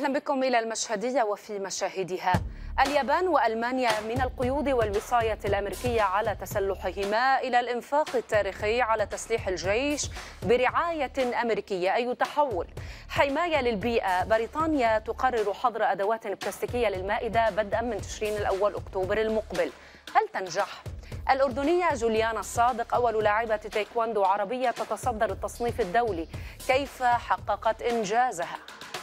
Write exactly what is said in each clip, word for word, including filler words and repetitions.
أهلا بكم إلى المشهدية وفي مشاهدها. اليابان وألمانيا من القيود والوصاية الأمريكية على تسلحهما إلى الإنفاق التاريخي على تسليح الجيش برعاية أمريكية. أي تحول؟ حماية للبيئة. بريطانيا تقرر حظر أدوات بلاستيكية للمائدة بدءا من تشرين الأول أكتوبر المقبل. هل تنجح؟ الأردنية جوليانا الصادق أول لاعبة تايكواندو عربية تتصدر التصنيف الدولي، كيف حققت إنجازها؟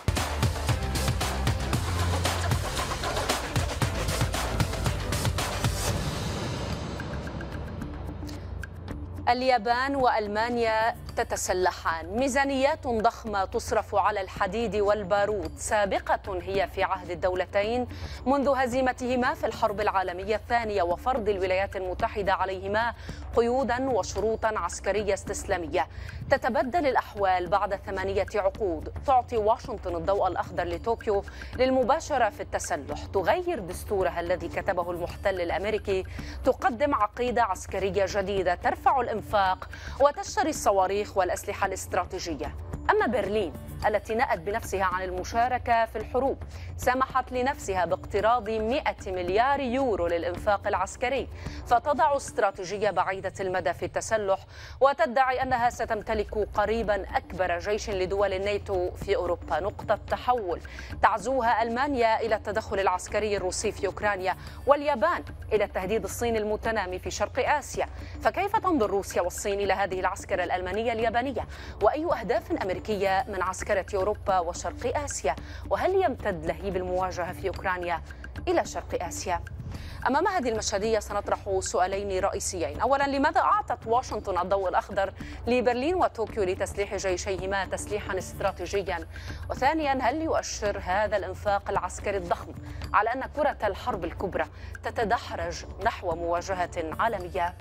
اليابان وألمانيا تتسلحان، ميزانيات ضخمة تصرف على الحديد والبارود، سابقة هي في عهد الدولتين منذ هزيمتهما في الحرب العالمية الثانية وفرض الولايات المتحدة عليهما قيودا وشروطا عسكرية استسلامية. تتبدل الأحوال بعد ثمانية عقود، تعطي واشنطن الضوء الأخضر لطوكيو للمباشرة في التسلح، تغير دستورها الذي كتبه المحتل الأمريكي، تقدم عقيدة عسكرية جديدة، ترفع الإنفاق وتشتري الصواريخ والأسلحة الاستراتيجية. أما برلين التي نأت بنفسها عن المشاركة في الحروب سمحت لنفسها باقتراض مئة مليار يورو للإنفاق العسكري، فتضع استراتيجية بعيدة المدى في التسلح وتدعي أنها ستمتلك قريبا أكبر جيش لدول الناتو في أوروبا. نقطة تحول تعزوها ألمانيا إلى التدخل العسكري الروسي في أوكرانيا، واليابان إلى التهديد الصيني المتنامي في شرق آسيا. فكيف تنظر روسيا والصين إلى هذه العسكرة الألمانية اليابانية؟ وأي أهداف أمريكية من عسكرة أوروبا وشرق آسيا؟ وهل يمتد لهيب المواجهة في أوكرانيا إلى شرق آسيا؟ أمام هذه المشهدية سنطرح سؤالين رئيسيين. أولا، لماذا أعطت واشنطن الضوء الأخضر لبرلين وطوكيو لتسليح جيشيهما تسليحا استراتيجيا؟ وثانيا، هل يؤشر هذا الإنفاق العسكري الضخم على أن كرة الحرب الكبرى تتدحرج نحو مواجهة عالمية؟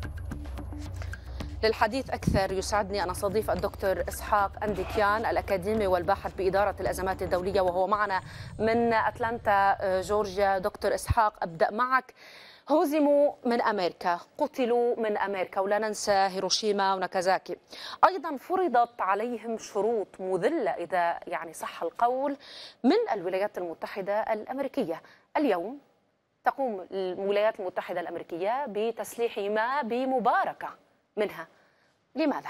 للحديث أكثر يسعدني أن أستضيف الدكتور إسحاق أنديكيان الأكاديمي والباحث بإدارة الأزمات الدولية وهو معنا من أتلانتا جورجيا. دكتور إسحاق، أبدأ معك. هزموا من أمريكا، قتلوا من أمريكا، ولا ننسى هيروشيما وناكازاكي. أيضا فرضت عليهم شروط مذلة إذا يعني صح القول من الولايات المتحدة الأمريكية. اليوم تقوم الولايات المتحدة الأمريكية بتسليحهما بمباركة منها، لماذا؟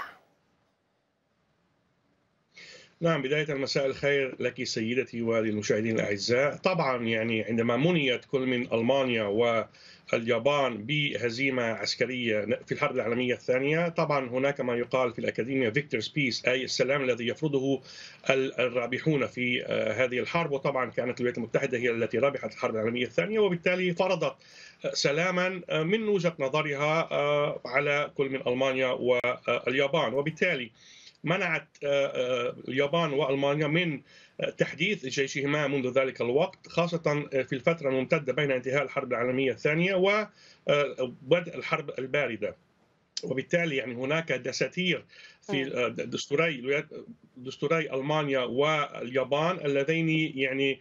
نعم، بداية مساء الخير لك سيدتي وللمشاهدين الأعزاء. طبعا يعني عندما منيت كل من ألمانيا واليابان بهزيمة عسكرية في الحرب العالمية الثانية، طبعا هناك ما يقال في الأكاديمية فيكتورز بيس، أي السلام الذي يفرضه الرابحون في هذه الحرب. وطبعا كانت الولايات المتحدة هي التي ربحت الحرب العالمية الثانية، وبالتالي فرضت سلاما من وجهة نظرها على كل من ألمانيا واليابان، وبالتالي منعت اليابان وألمانيا من تحديث جيشهما منذ ذلك الوقت، خاصة في الفترة الممتدة بين انتهاء الحرب العالمية الثانية وبدء الحرب الباردة. وبالتالي يعني هناك دساتير في دستوري دستوري ألمانيا واليابان اللذين يعني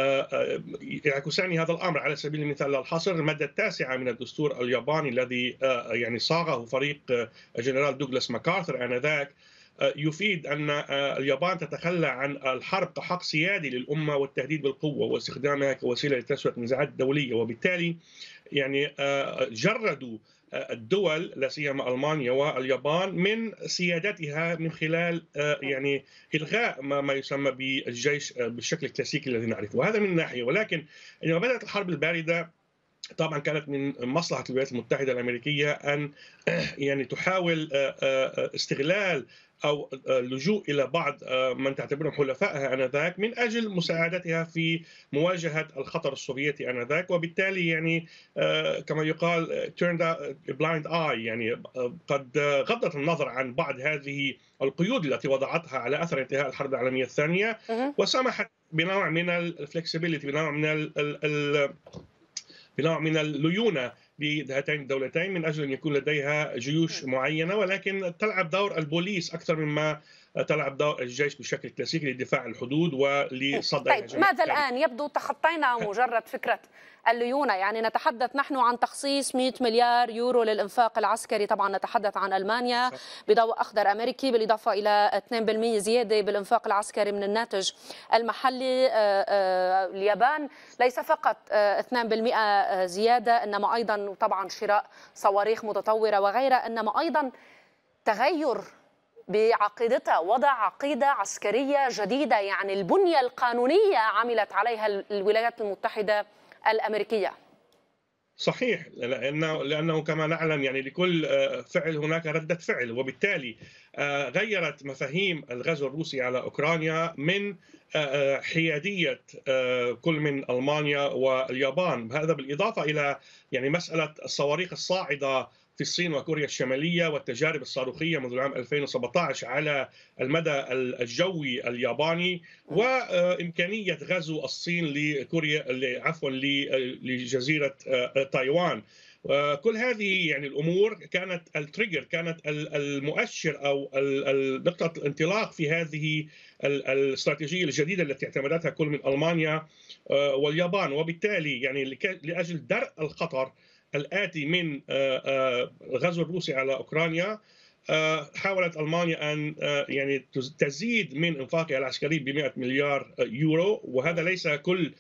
يعكسان هذا الأمر. على سبيل المثال الحصر، المادة التاسعة من الدستور الياباني الذي يعني صاغه فريق الجنرال دوغلاس ماكارثر آنذاك يفيد أن اليابان تتخلى عن الحرب كحق سيادي للأمة والتهديد بالقوة واستخدامها كوسيلة لتسوية النزاعات الدولية. وبالتالي يعني جردوا الدول لا سيما ألمانيا واليابان من سيادتها من خلال يعني إلغاء ما يسمى بالجيش بالشكل الكلاسيكي الذي نعرفه. وهذا من ناحية. ولكن عندما بدأت الحرب الباردة طبعا كانت من مصلحة الولايات المتحدة الأمريكية أن يعني تحاول استغلال أو اللجوء إلى بعض من تعتبرهم حلفائها آنذاك من أجل مساعدتها في مواجهة الخطر السوفيتي آنذاك. وبالتالي يعني كما يقال turned a blind eye، يعني قد غضت النظر عن بعض هذه القيود التي وضعتها على أثر انتهاء الحرب العالمية الثانية، وسمحت بنوع من الفلكسبيليتي، بنوع من ال بنوع من الليونة بهاتين الدولتين من أجل أن يكون لديها جيوش معينة، ولكن تلعب دور البوليس أكثر مما تلعب دور الجيش بشكل كلاسيكي لدفاع الحدود ولصد طيب ماذا الآن؟ يبدو تخطينا مجرد فكرة الليونة، يعني نتحدث نحن عن تخصيص مئة مليار يورو للإنفاق العسكري، طبعا نتحدث عن ألمانيا بضوء أخضر أمريكي، بالإضافة إلى اثنين بالمئة زيادة بالإنفاق العسكري من الناتج المحلي. اليابان ليس فقط اثنين بالمئة زيادة، إنما أيضا طبعا شراء صواريخ متطورة وغيرها، إنما أيضا تغير بعقيدتها، وضع عقيدة عسكرية جديدة، يعني البنية القانونية عملت عليها الولايات المتحدة الأمريكية. صحيح، لأنه لأنه كما نعلم يعني لكل فعل هناك ردة فعل، وبالتالي غيرت مفاهيم الغزو الروسي على أوكرانيا من حيادية كل من ألمانيا واليابان، هذا بالإضافة إلى يعني مسألة الصواريخ الصاعدة في الصين وكوريا الشمالية والتجارب الصاروخية منذ العام ألفين وسبعة عشر على المدى الجوي الياباني، وإمكانية غزو الصين لكوريا عفوا لجزيرة تايوان. كل هذه يعني الأمور كانت التريجر، كانت المؤشر أو نقطة الانطلاق في هذه الاستراتيجية الجديدة التي اعتمدتها كل من ألمانيا واليابان. وبالتالي يعني لأجل درء الخطر الآتي من الغزو الروسي على أوكرانيا، حاولت ألمانيا أن يعني تزيد من إنفاقها العسكري ب مئة مليار يورو، وهذا ليس كل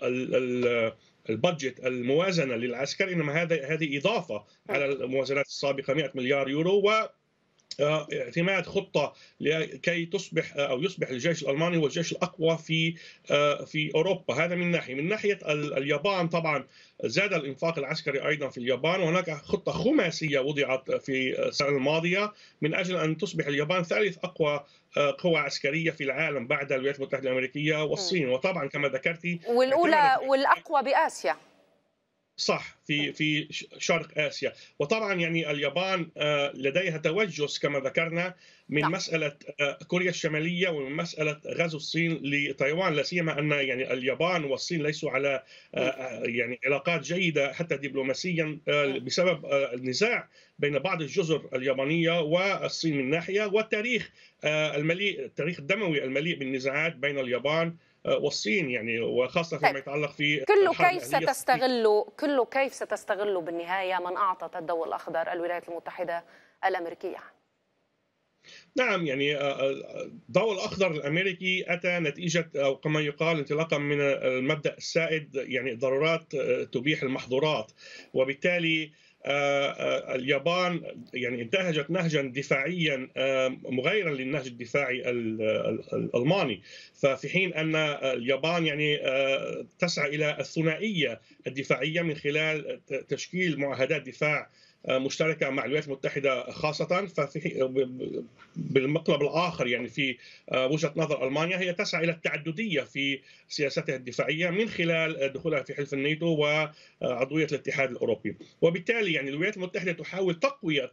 البادجت الموازنة للعسكر، إنما هذا هذه إضافة على الموازنات السابقة مئة مليار يورو، و اعتماد خطة لكي تصبح أو يصبح الجيش الألماني هو الجيش الأقوى في في أوروبا. هذا من ناحية. من ناحية اليابان طبعا زاد الإنفاق العسكري أيضا في اليابان، وهناك خطة خماسية وضعت في السنة الماضية من أجل أن تصبح اليابان ثالث أقوى قوة عسكرية في العالم بعد الولايات المتحدة الأمريكية والصين، وطبعا كما ذكرتي والأولى والأقوى بآسيا. صح، في في شرق آسيا. وطبعا يعني اليابان لديها توجس كما ذكرنا من نعم. مسألة كوريا الشمالية ومن مسألة غزو الصين لتايوان، لا سيما أن يعني اليابان والصين ليسوا على يعني علاقات جيدة حتى دبلوماسيا بسبب النزاع بين بعض الجزر اليابانية والصين من ناحية، والتاريخ المليء التاريخ الدموي المليء بالنزاعات بين اليابان والصين، يعني وخاصة فيما يتعلق في كله كيف ستستغل كله كيف ستستغل بالنهاية من أعطت الضوء الأخضر الولايات المتحدة الأمريكية؟ نعم، يعني الضوء الأخضر الأمريكي أتى نتيجة أو كما يقال انطلاقا من المبدأ السائد، يعني ضرورات تبيح المحظورات، وبالتالي اليابان يعني انتهجت نهجا دفاعيا مغايرا للنهج الدفاعي الألماني، ففي حين أن اليابان يعني تسعى إلى الثنائية الدفاعية من خلال تشكيل معاهدات دفاع مشتركة مع الولايات المتحدة خاصة، ففي بالمقلب الآخر يعني في وجهة نظر ألمانيا هي تسعى إلى التعددية في سياستها الدفاعية من خلال دخولها في حلف الناتو وعضوية الاتحاد الأوروبي. وبالتالي يعني الولايات المتحدة تحاول تقوية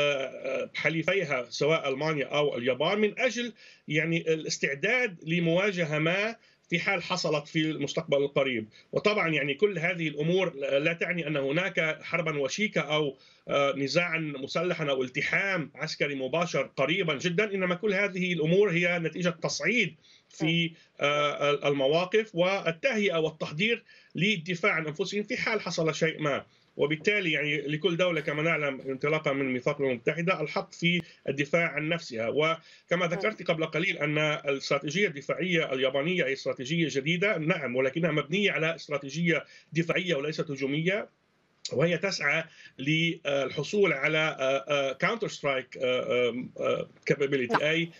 حليفيها سواء ألمانيا أو اليابان من أجل يعني الاستعداد لمواجهة ما في حال حصلت في المستقبل القريب. وطبعا يعني كل هذه الأمور لا تعني أن هناك حربا وشيكة أو نزاعا مسلحا أو التحام عسكري مباشر قريبا جدا، إنما كل هذه الأمور هي نتيجة تصعيد في المواقف والتهيئة والتحضير للدفاع عن أنفسهم في حال حصل شيء ما. وبالتالي يعني لكل دولة كما نعلم انطلاقا من ميثاق الأمم المتحدة الحق في الدفاع عن نفسها. وكما ذكرت قبل قليل أن الاستراتيجية الدفاعية اليابانية هي استراتيجية جديدة، نعم، ولكنها مبنية على استراتيجية دفاعية وليست هجومية، وهي تسعى للحصول على كاونتر سترايك كابابيليتي، أي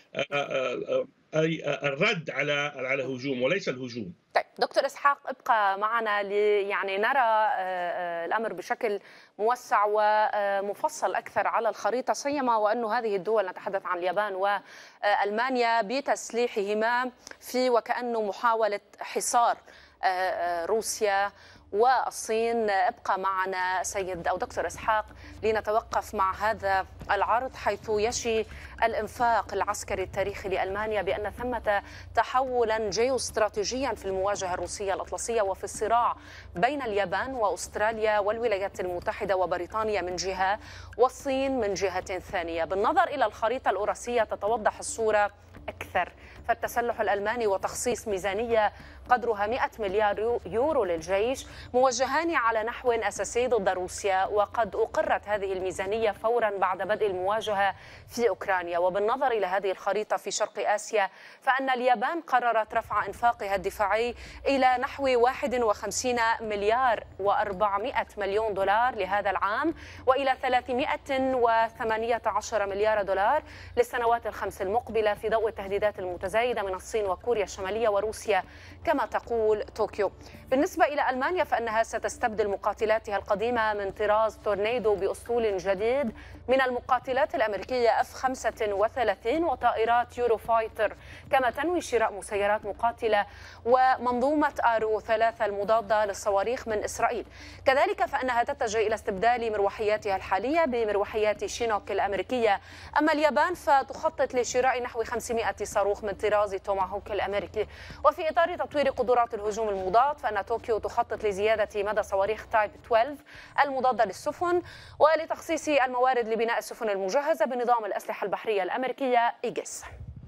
أي الرد على على الهجوم وليس الهجوم. طيب دكتور إسحاق، ابقى معنا لي يعني نرى الأمر بشكل موسع ومفصل أكثر على الخريطة، سيما وأنه هذه الدول نتحدث عن اليابان وألمانيا بتسليحهما في وكأنه محاولة حصار روسيا والصين. ابقى معنا سيد أو دكتور إسحاق لنتوقف مع هذا العرض، حيث يشي الإنفاق العسكري التاريخي لألمانيا بأن ثمة تحولا جيوستراتيجيا في المواجهة الروسية الأطلسية وفي الصراع بين اليابان وأستراليا والولايات المتحدة وبريطانيا من جهة والصين من جهة ثانية. بالنظر إلى الخريطة الأوراسية تتوضح الصورة أكثر، فالتسلح الألماني وتخصيص ميزانية قدرها مئة مليار يورو للجيش موجهان على نحو أساسي ضد روسيا، وقد أقرت هذه الميزانية فورا بعد بدء المواجهة في أوكرانيا. وبالنظر إلى هذه الخريطة في شرق آسيا فإن اليابان قررت رفع إنفاقها الدفاعي إلى نحو واحد وخمسين مليار وأربعمئة مليون دولار لهذا العام، وإلى ثلاثمئة وثمانية عشر مليار دولار للسنوات الخمس المقبلة في ضوء التهديدات المتزايدة من الصين وكوريا الشمالية وروسيا كما تقول طوكيو. بالنسبة إلى ألمانيا فإنها ستستبدل مقاتلاتها القديمة من طراز تورنيدو بأسطول جديد من المقاتلات الأمريكية إف خمسة وثلاثين وطائرات يورو فايتر، كما تنوي شراء مسيرات مقاتلة ومنظومة آرو ثلاثة المضادة للصواريخ من إسرائيل. كذلك فإنها تتجه إلى استبدال مروحياتها الحالية بمروحيات شينوك الأمريكية. أما اليابان فتخطط لشراء نحو خمسمئة صاروخ من طراز توماهوك الأمريكي. وفي إطار تطوير قدرات الهجوم المضاد فإن طوكيو تخطط لزيادة مدى صواريخ تايب اثنا عشر المضادة للسفن ولتخصيص الموارد لبناء السفن المجهزة بنظام الأسلحة البحرية الأمريكية إيجس.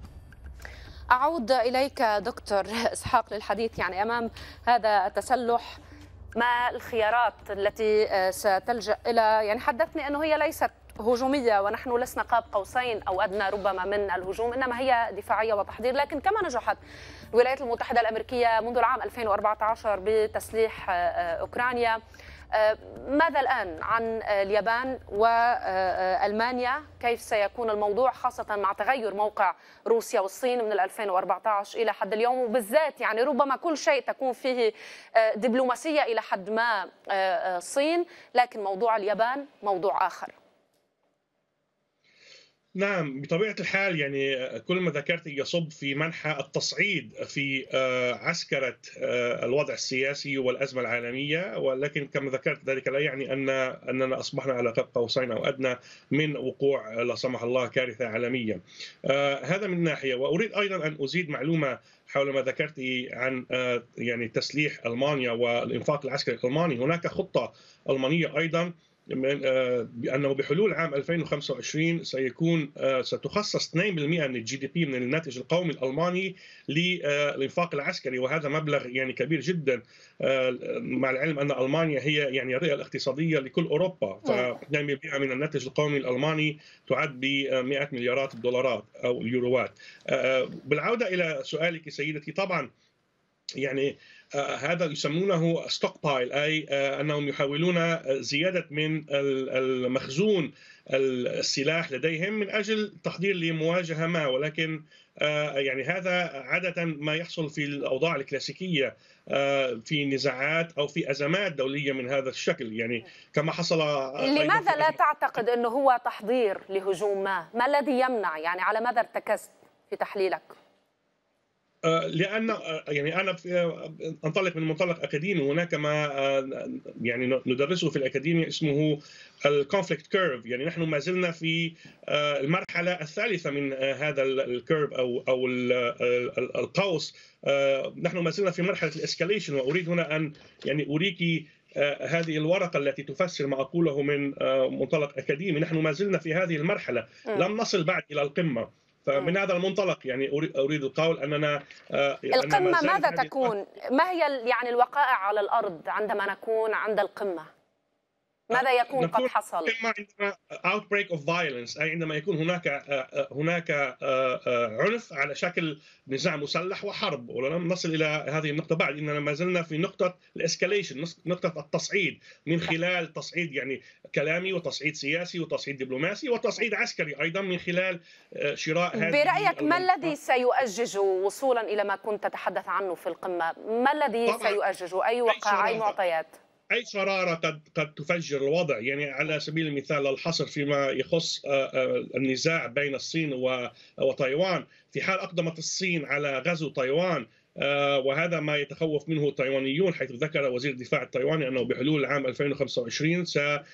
أعود إليك دكتور إسحاق للحديث يعني أمام هذا التسلح ما الخيارات التي ستلجأ إلى، يعني حدثني أنه هي ليست هجومية ونحن لسنا قاب قوسين أو أدنى ربما من الهجوم، إنما هي دفاعية وتحضير. لكن كما نجحت الولايات المتحدة الأمريكية منذ العام ألفين وأربعة عشر بتسليح أوكرانيا، ماذا الآن عن اليابان وألمانيا؟ كيف سيكون الموضوع خاصة مع تغير موقع روسيا والصين من ألفين وأربعة عشر إلى حد اليوم؟ وبالذات يعني ربما كل شيء تكون فيه دبلوماسية إلى حد ما الصين، لكن موضوع اليابان موضوع آخر. نعم بطبيعة الحال، يعني كل ما ذكرت يصب في منحى التصعيد في عسكرة الوضع السياسي والأزمة العالمية، ولكن كما ذكرت ذلك لا يعني أن أننا أصبحنا على قاب قوسين أو أدنى من وقوع لا سمح الله كارثة عالمية. هذا من ناحية. وأريد أيضا أن أزيد معلومة حول ما ذكرت عن يعني تسليح ألمانيا والإنفاق العسكري الألماني. هناك خطة ألمانية أيضا بأنه بحلول عام ألفين وخمسة وعشرين سيكون ستخصص اثنين بالمئة من الجي دي بي من الناتج القومي الألماني للإنفاق العسكري، وهذا مبلغ يعني كبير جدا، مع العلم أن ألمانيا هي يعني الرئة الاقتصادية لكل أوروبا، فاثنين بالمئة من الناتج القومي الألماني تعد ب مئة مليارات الدولارات أو اليوروات. بالعودة إلى سؤالك سيدتي، طبعا يعني آه هذا يسمونه ستوك بايل، أي آه أنهم يحاولون زيادة من المخزون السلاح لديهم من أجل تحضير لمواجهة ما، ولكن آه يعني هذا عادة ما يحصل في الأوضاع الكلاسيكية آه في نزاعات أو في أزمات دولية من هذا الشكل، يعني كما حصل. لماذا لا تعتقد أنه هو تحضير لهجوم ما؟ ما الذي يمنع؟ يعني على ماذا ارتكزت في تحليلك؟ لأن يعني أنا أنطلق من منطلق أكاديمي. هناك ما يعني ندرسه في الأكاديمية اسمه الكونفليكت كيرف، يعني نحن ما زلنا في المرحلة الثالثة من هذا الكيرف أو أو القوس. نحن ما زلنا في مرحلة الإسكاليشن، وأريد هنا أن يعني أريكي هذه الورقة التي تفسر ما أقوله من منطلق أكاديمي. نحن ما زلنا في هذه المرحلة، لم نصل بعد إلى القمة. فمن هذا المنطلق يعني أريد القول أننا القمة ماذا تكون؟ ما هي يعني الوقائع على الأرض عندما نكون عند القمة؟ ماذا يكون قد حصل؟ عندما outbreak of violence، أي عندما يكون هناك هناك عنف على شكل نزاع مسلح وحرب، ولم نصل إلى هذه النقطة بعد. إننا ما زلنا في نقطة الاسكاليشن، نقطة التصعيد، من خلال تصعيد يعني كلامي وتصعيد سياسي وتصعيد دبلوماسي وتصعيد عسكري أيضا من خلال شراء هذه. برأيك ما الذي سيؤجج وصولا إلى ما كنت تتحدث عنه في القمة؟ ما الذي سيؤجج؟ أي وقائع، أي معطيات؟ أي شرارة قد قد تفجر الوضع. يعني على سبيل المثال الحصر فيما يخص النزاع بين الصين وتايوان، في حال أقدمت الصين على غزو تايوان وهذا ما يتخوف منه التايوانيون، حيث ذكر وزير الدفاع التايواني أنه بحلول العام ألفين وخمسة وعشرين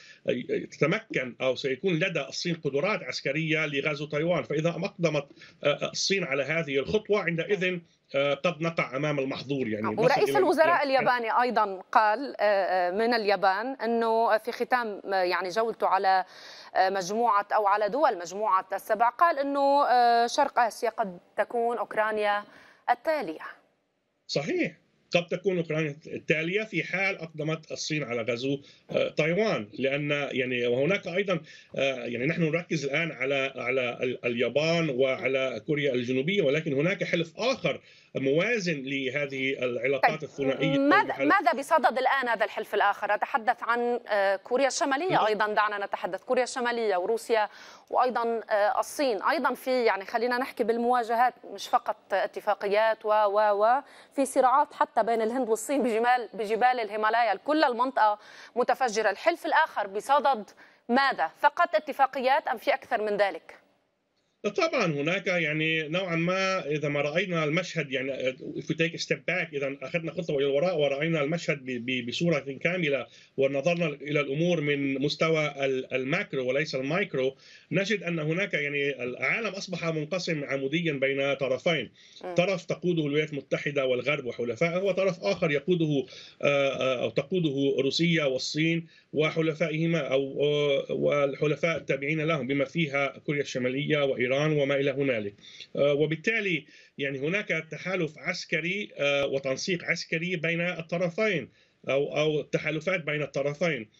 ستتمكن أو سيكون لدى الصين قدرات عسكرية لغزو تايوان. فإذا أقدمت الصين على هذه الخطوة عندئذ قد نقع امام المحظور. يعني ورئيس الوزراء الياباني ايضا قال من اليابان انه في ختام يعني جولته على مجموعه او على دول مجموعه السبع، قال انه شرق اسيا قد تكون اوكرانيا التاليه. صحيح، قد تكون اوكرانيا التاليه في حال اقدمت الصين على غزو تايوان، لان يعني وهناك ايضا يعني نحن نركز الان على على اليابان وعلى كوريا الجنوبيه، ولكن هناك حلف اخر موازن لهذه العلاقات الثنائيه. ماذا ماذا بصدد الان هذا الحلف الاخر؟ اتحدث عن كوريا الشماليه ايضا، دعنا نتحدث كوريا الشماليه وروسيا وايضا الصين، ايضا في يعني خلينا نحكي بالمواجهات مش فقط اتفاقيات و و و في صراعات حتى بين الهند والصين بجبال بجبال الهيمالايا، كل المنطقه متفجره. الحلف الاخر بصدد ماذا؟ فقط اتفاقيات ام في اكثر من ذلك؟ طبعا هناك يعني نوعا ما اذا ما راينا المشهد يعني if we take a step back، اذا اخذنا خطوه الى الوراء وراينا المشهد بصوره كامله ونظرنا الى الامور من مستوى الماكرو وليس المايكرو، نجد ان هناك يعني العالم اصبح منقسم عموديا بين طرفين، طرف تقوده الولايات المتحده والغرب وحلفائه، وطرف اخر يقوده او تقوده روسيا والصين وحلفائهما او والحلفاء التابعين لهم بما فيها كوريا الشماليه وإيران وما إلى هنالك. وبالتالي يعني هناك تحالف عسكري وتنسيق عسكري بين الطرفين أو أو تحالفات بين الطرفين.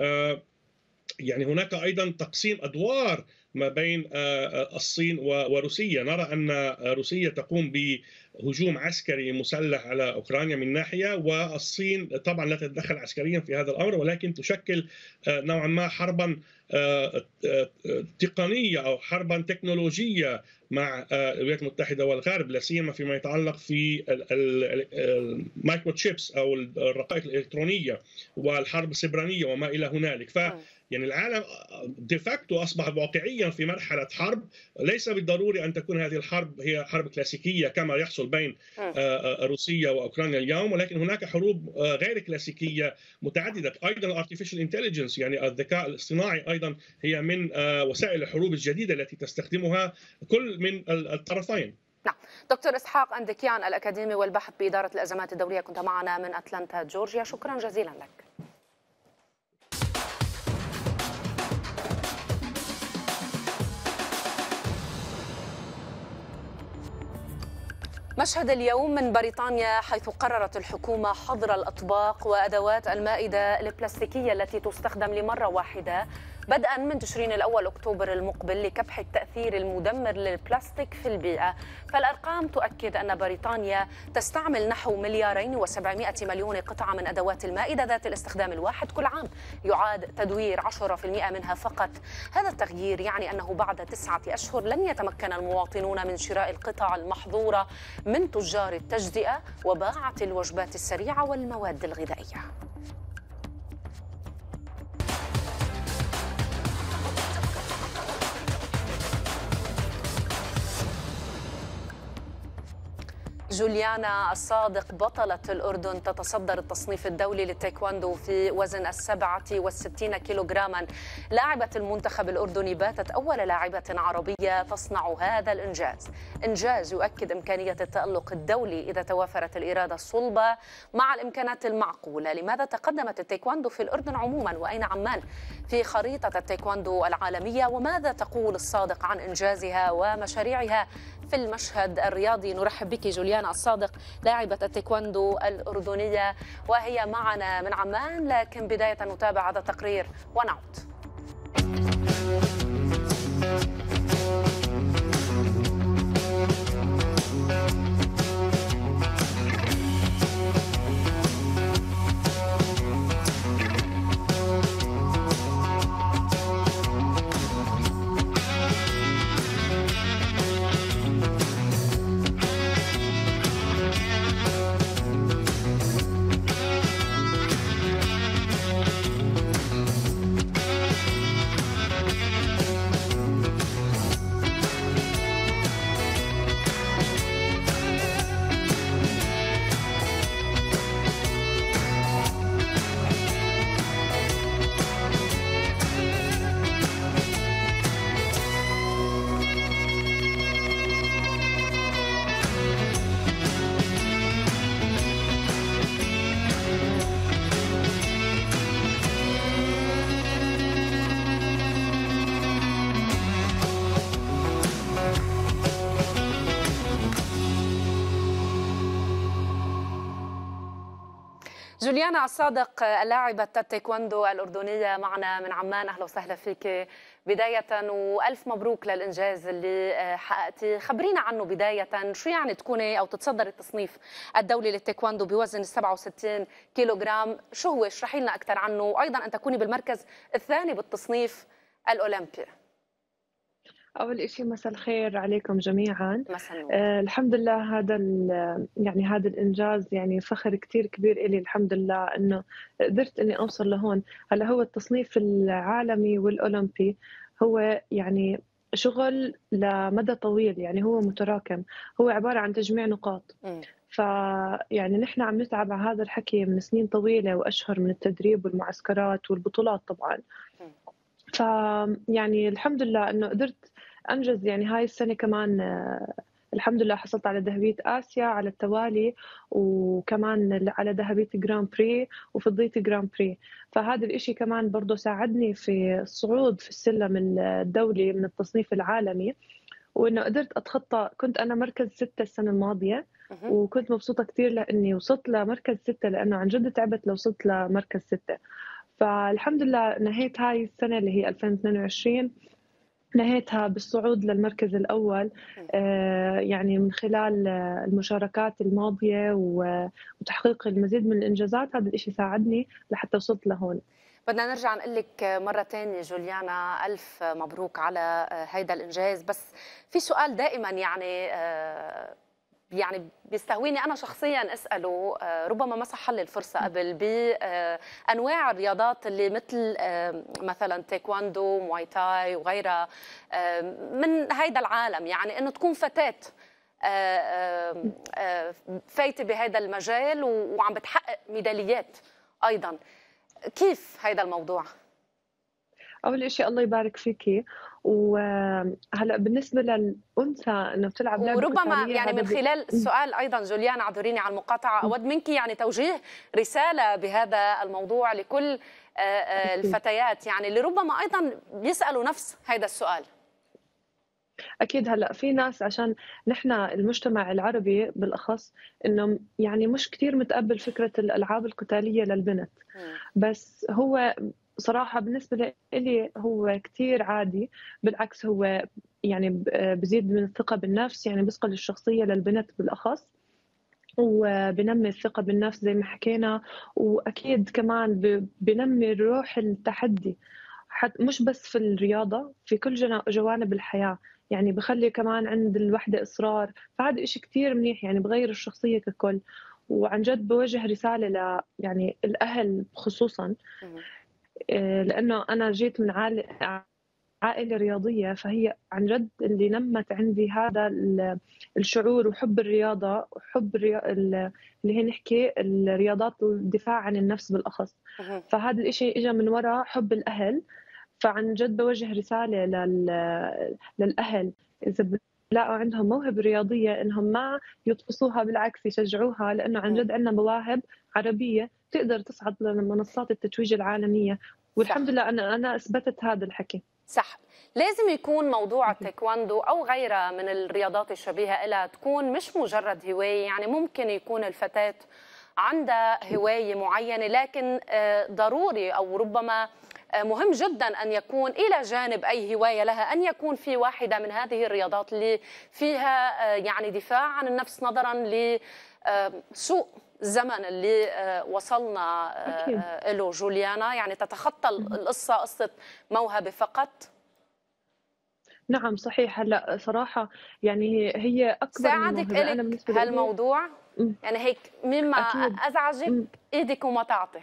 يعني هناك أيضا تقسيم أدوار ما بين الصين وروسيا. نرى أن روسيا تقوم بهجوم عسكري مسلح على أوكرانيا من ناحية، والصين طبعا لا تتدخل عسكريا في هذا الأمر، ولكن تشكل نوعا ما حربا تقنية أو حربا تكنولوجية مع الولايات المتحدة والغرب، لا سيما فيما يتعلق في المايكرو تشيبس أو الرقائق الإلكترونية والحرب السبرانية وما إلى هنالك. ف يعني العالم ديفاكتو أصبح واقعيا في مرحلة حرب، ليس بالضروري أن تكون هذه الحرب هي حرب كلاسيكية كما يحصل بين روسيا وأوكرانيا اليوم، ولكن هناك حروب غير كلاسيكية متعددة. أيضا الارتفيشال انتليجنس يعني الذكاء الاصطناعي أيضا هي من وسائل الحروب الجديدة التي تستخدمها كل من الطرفين. نعم. دكتور إسحاق أندكيان الأكاديمي والباحث بإدارة الأزمات الدولية، كنت معنا من أتلانتا جورجيا، شكرا جزيلا لك. مشهد اليوم من بريطانيا، حيث قررت الحكومة حظر الأطباق وأدوات المائدة البلاستيكية التي تستخدم لمرة واحدة بدءا من تشرين الأول أكتوبر المقبل لكبح التأثير المدمر للبلاستيك في البيئة. فالأرقام تؤكد أن بريطانيا تستعمل نحو مليارين وسبعمائة مليون قطعة من أدوات المائدة ذات الاستخدام الواحد كل عام، يعاد تدوير عشرة بالمئة منها فقط. هذا التغيير يعني أنه بعد تسعة أشهر لن يتمكن المواطنون من شراء القطع المحظورة من تجار التجزئة وباعة الوجبات السريعة والمواد الغذائية. جوليانا الصادق بطلة الأردن تتصدر التصنيف الدولي للتايكواندو في وزن السبعة والستين كيلوغراما. لاعبة المنتخب الأردني باتت أول لاعبة عربية تصنع هذا الإنجاز، إنجاز يؤكد إمكانية التألق الدولي إذا توافرت الإرادة الصلبة مع الإمكانات المعقولة. لماذا تقدمت التايكواندو في الأردن عموما، وأين عمان في خريطة التايكواندو العالمية، وماذا تقول الصادق عن إنجازها ومشاريعها في المشهد الرياضي؟ نرحب بك جوليانا الصادق، لاعبة التايكواندو الأردنية، وهي معنا من عمان، لكن بداية نتابع هذا التقرير ونعود. جوليانا الصادق اللاعبة التايكوندو الأردنية معنا من عمان، أهلا وسهلا فيك بداية، وألف مبروك للإنجاز اللي حققتيه. خبرينا عنه بداية، شو يعني تكوني أو تتصدري التصنيف الدولي للتايكوندو بوزن سبعة وستين كيلوغرام؟ شو هو؟ اشرحي لنا أكثر عنه، وأيضا أن تكوني بالمركز الثاني بالتصنيف الأولمبي. أول شيء مساء الخير عليكم جميعا. مساء آه الحمد لله، هذا يعني هذا الإنجاز يعني فخر كتير كبير إلي، الحمد لله إنه قدرت إني أوصل لهون. هلا هو التصنيف العالمي والأولمبي هو يعني شغل لمدى طويل، يعني هو متراكم، هو عبارة عن تجميع نقاط. م. فيعني نحن عم نتعب على هذا الحكي من سنين طويلة وأشهر من التدريب والمعسكرات والبطولات طبعا. م. فيعني الحمد لله إنه قدرت أنجز. يعني هاي السنة كمان الحمد لله حصلت على ذهبية آسيا على التوالي، وكمان على ذهبية جران بري وفضية جران بري. فهذا الإشي كمان برضو ساعدني في الصعود في السلم الدولي من التصنيف العالمي، وإنه قدرت أتخطى. كنت أنا مركز ستة السنة الماضية، وكنت مبسوطة كتير لأني وصلت لمركز ستة، لأنه عن جد تعبت لو وصلت لمركز ستة. فالحمد لله نهيت هاي السنة اللي هي ألفين واثنين وعشرين نهيتها بالصعود للمركز الأول، يعني من خلال المشاركات الماضية وتحقيق المزيد من الإنجازات. هذا الإشي ساعدني لحتى وصلت لهون. بدنا نرجع نقول لك مرة تانية جوليانا ألف مبروك على هيدا الإنجاز. بس في سؤال دائما يعني يعني بيستهويني أنا شخصياً أسأله، ربما ما صح لي الفرصة قبل، بأنواع الرياضات اللي مثل مثلاً تايكواندو، مواي تاي وغيرها من هيدا العالم، يعني إنه تكون فتاة فايتة بهذا المجال وعم بتحقق ميداليات أيضاً. كيف هيدا الموضوع؟ أول شيء الله يبارك فيكي. وهلا بالنسبه للانثى انه بتلعب لعبه وربما يعني من خلال السؤال ايضا جوليانا، اعذريني على المقاطعه، اود منك يعني توجيه رساله بهذا الموضوع لكل الفتيات يعني اللي ربما ايضا بيسالوا نفس هذا السؤال. اكيد. هلا في ناس، عشان نحن المجتمع العربي بالاخص انه يعني مش كثير متقبل فكره الالعاب القتاليه للبنت، بس هو صراحة بالنسبة لي هو كتير عادي. بالعكس هو يعني بزيد من الثقة بالنفس، يعني بيصقل الشخصية للبنت بالأخص، وبنمي الثقة بالنفس زي ما حكينا. وأكيد كمان بنمي روح التحدي، حتى مش بس في الرياضة، في كل جوانب الحياة. يعني بخلي كمان عند الوحدة إصرار، فهذا إشي كتير منيح، يعني بغير الشخصية ككل. وعن جد بوجه رسالة ل يعني الأهل خصوصاً، لأنه أنا جيت من عائلة رياضية، فهي عن جد اللي نمت عندي هذا الشعور وحب الرياضة وحب اللي هي نحكي الرياضات الدفاع عن النفس بالأخص. فهذا الإشي إجا من وراء حب الأهل. فعن جد بوجه رسالة للأهل، إذا بلاقوا عندهم موهبة رياضية إنهم ما يطفصوها، بالعكس يشجعوها، لأنه عن جد عندنا مواهب عربية تقدر تصعد لمنصات التتويج العالمية. والحمد لله أنا أنا أثبتت هذا الحكي. صح. لازم يكون موضوع التايكواندو أو غيرها من الرياضات الشبيهة لها تكون مش مجرد هواية، يعني ممكن يكون الفتاة عندها هواية معينة، لكن ضروري أو ربما مهم جدا أن يكون إلى جانب أي هواية لها أن يكون في واحدة من هذه الرياضات اللي فيها يعني دفاع عن النفس، نظرا لسوء الزمن اللي وصلنا له جوليانا. يعني تتخطى القصة قصة موهبة فقط. نعم صحيح. هلا صراحة يعني هي أكبر ساعدك إلك هالموضوع؟ يعني هيك مما أزعجك م. إيدك وما تعطي؟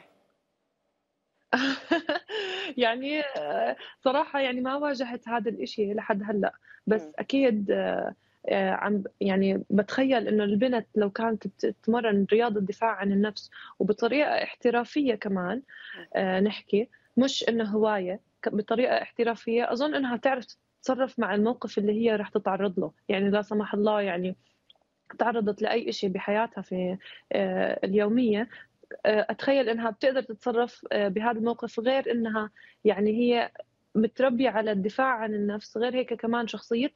يعني صراحة يعني ما واجهت هذا الإشي لحد هلا، بس م. أكيد عم يعني بتخيل إنه البنت لو كانت تتمرن رياضة دفاع عن النفس وبطريقة احترافية كمان، آه نحكي مش إنه هواية، بطريقة احترافية، أظن إنها تعرف تتصرف مع الموقف اللي هي رح تتعرض له. يعني لا سمح الله يعني تعرضت لأي شيء بحياتها في آه اليومية، آه أتخيل إنها بتقدر تتصرف آه بهذا الموقف، غير إنها يعني هي متربية على الدفاع عن النفس، غير هيك كمان شخصيتها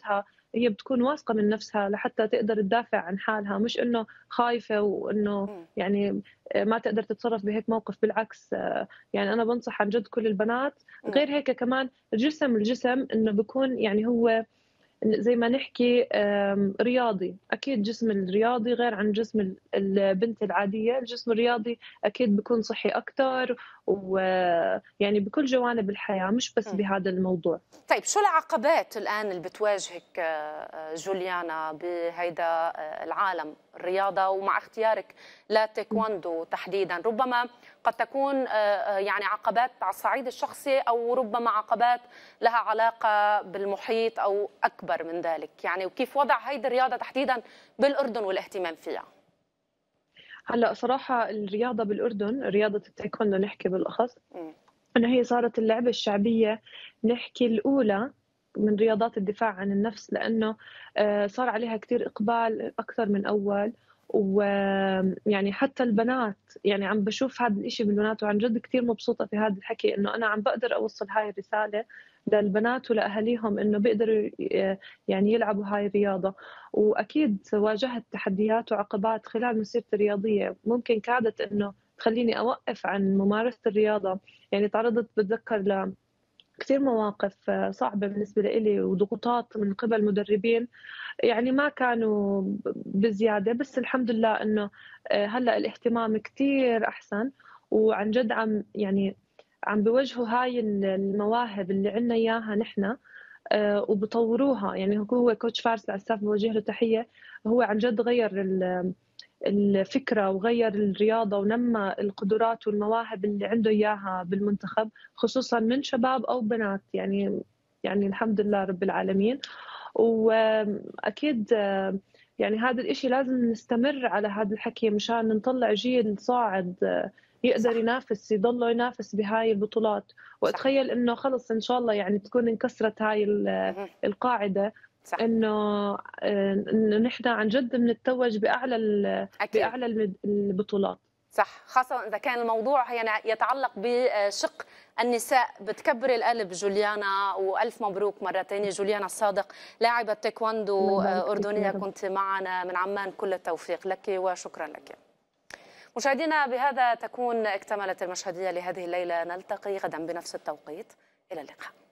هي بتكون واثقة من نفسها لحتى تقدر تدافع عن حالها، مش إنه خايفة وإنه يعني ما تقدر تتصرف بهيك موقف. بالعكس يعني أنا بنصح عن جد كل البنات. غير هيك كمان الجسم الجسم إنه بيكون يعني هو زي ما نحكي رياضي. أكيد جسم الرياضي غير عن جسم البنت العادية. الجسم الرياضي أكيد بيكون صحي أكتر، ويعني بكل جوانب الحياة مش بس بهذا الموضوع. طيب شو العقبات الآن اللي بتواجهك جوليانا بهيدا العالم الرياضة ومع اختيارك لتايكوندو تحديدا؟ ربما قد تكون يعني عقبات على الصعيد الشخصي أو ربما عقبات لها علاقة بالمحيط أو أكبر من ذلك، يعني وكيف وضع هيدي الرياضة تحديدا بالأردن والاهتمام فيها؟ هلا صراحة الرياضة بالأردن، رياضة التايكوندو نحكي بالأخص، أن هي صارت اللعبة الشعبية نحكي الأولى من رياضات الدفاع عن النفس، لأنه صار عليها كتير إقبال أكثر من أول. ويعني حتى البنات يعني عم بشوف هذا الإشي بالبنات، وعن جد كتير مبسوطة في هذا الحكي إنه أنا عم بقدر أوصل هاي الرسالة للبنات ولأهاليهم إنه بيقدروا يعني يلعبوا هاي الرياضة. وأكيد واجهت تحديات وعقبات خلال مسيرتي الرياضية ممكن كادت إنه تخليني أوقف عن ممارسة الرياضة. يعني تعرضت بتذكر ل كثير مواقف صعبة بالنسبة لي وضغوطات من قبل مدربين يعني ما كانوا بزيادة، بس الحمد لله إنه هلأ الاهتمام كتير أحسن، وعن جد عم يعني عم بيوجهوا هاي المواهب اللي عنا إياها نحن وبطوروها. يعني هو كوتش فارس العساف بوجه له تحية، هو عن جد غير الفكرة وغير الرياضة ونمى القدرات والمواهب اللي عنده إياها بالمنتخب، خصوصا من شباب أو بنات. يعني يعني الحمد لله رب العالمين. وأكيد يعني هذا الإشي لازم نستمر على هذا الحكي مشان نطلع جيل صاعد يقدر ينافس، يضله ينافس بهاي البطولات. وأتخيل إنه خلص إن شاء الله يعني تكون انكسرت هاي القاعدة، صح. انه انه نحن عن جد بنتوج باعلى باعلى البطولات. صح، خاصة إذا كان الموضوع يعني يتعلق بشق النساء. بتكبر القلب جوليانا، وألف مبروك مرة ثانية. جوليانا الصادق لاعبة تايكوندو أردنية كنت معنا من عمان، كل التوفيق لك وشكرا لك. مشاهدينا بهذا تكون اكتملت المشهدية لهذه الليلة، نلتقي غدا بنفس التوقيت، إلى اللقاء.